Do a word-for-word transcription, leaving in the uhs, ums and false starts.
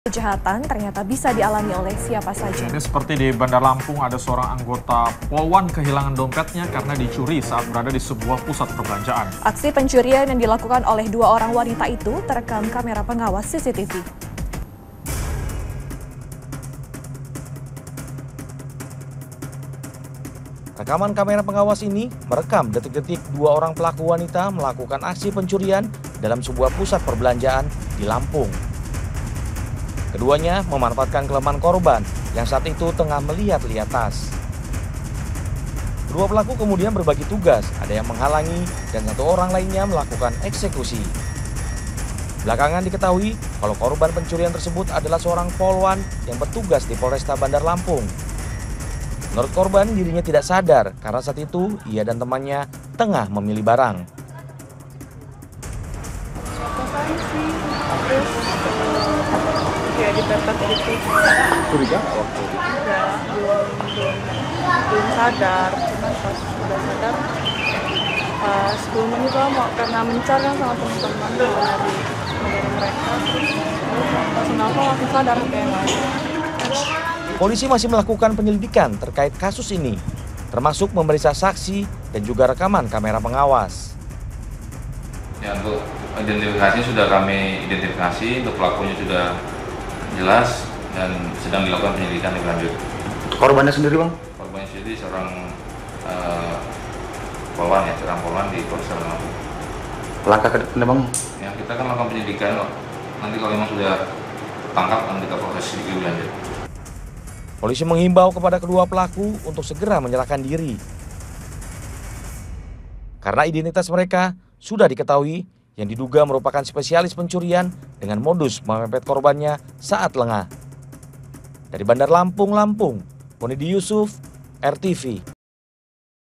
Kejahatan ternyata bisa dialami oleh siapa saja. Ini seperti di Bandar Lampung, ada seorang anggota Polwan kehilangan dompetnya karena dicuri saat berada di sebuah pusat perbelanjaan. Aksi pencurian yang dilakukan oleh dua orang wanita itu terekam kamera pengawas C C T V. Rekaman kamera pengawas ini merekam detik-detik dua orang pelaku wanita melakukan aksi pencurian dalam sebuah pusat perbelanjaan di Lampung. Keduanya memanfaatkan kelemahan korban yang saat itu tengah melihat-lihat tas. Kedua pelaku kemudian berbagi tugas, ada yang menghalangi dan satu orang lainnya melakukan eksekusi. Belakangan diketahui kalau korban pencurian tersebut adalah seorang polwan yang bertugas di Polresta Bandar Lampung. Menurut korban, dirinya tidak sadar karena saat itu ia dan temannya tengah memilih barang. Ya dipepet gitu. Curiga waktu itu? Enggak, belum, belum, belum sadar. Cuman pas sudah sadar, pas sepuluh menit lama karena mencari kan sama teman-teman dari dari mereka. Pas kenapa langsung sadar kayak mana. Polisi masih melakukan penyelidikan terkait kasus ini, termasuk memeriksa saksi dan juga rekaman kamera pengawas. Ya, untuk identifikasi sudah kami identifikasi, untuk pelakunya sudah jelas dan sedang dilakukan penyelidikan lebih lanjut. Korbannya sendiri, Bang? Korbannya sendiri seorang uh, polwan ya, seorang polwan di Polresta Lampung. Langkah ke depannya, Bang? Ya, kita kan melakukan penyelidikan, nanti kalau memang sudah tangkap akan kita proses lebih lanjut. Polisi menghimbau kepada kedua pelaku untuk segera menyerahkan diri. Karena identitas mereka sudah diketahui, yang diduga merupakan spesialis pencurian dengan modus memepet korbannya saat lengah. Dari Bandar Lampung, Lampung, Monidi Yusuf, R T V.